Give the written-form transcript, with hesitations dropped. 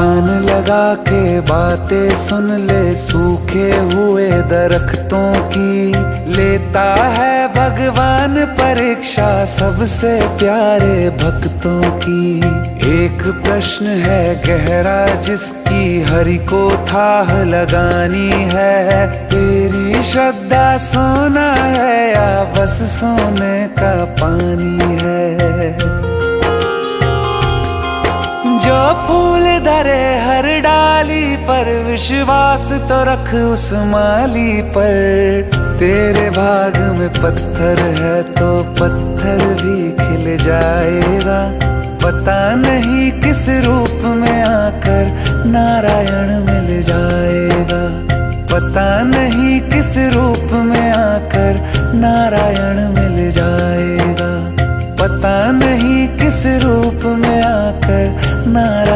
कान लगा के बातें सुन ले सूखे हुए दरख्तों की। लेता है भगवान परीक्षा सबसे प्यारे भक्तों की। एक प्रश्न है गहरा जिसकी हरि को थाह लगानी है। तेरी श्रद्धा सोना है या बस सोने का पानी है। जो फूल धरे हर डाली पर विश्वास तो रख उस माली पर। तेरे भाग में पत्थर है तो पत्थर भी खिल जाएगा। पता नहीं किस रूप में आकर नारायण मिल जाएगा। पता नहीं किस रूप में आकर नारायण मिल जाएगा। पता नहीं किस रूप में आकर नारायण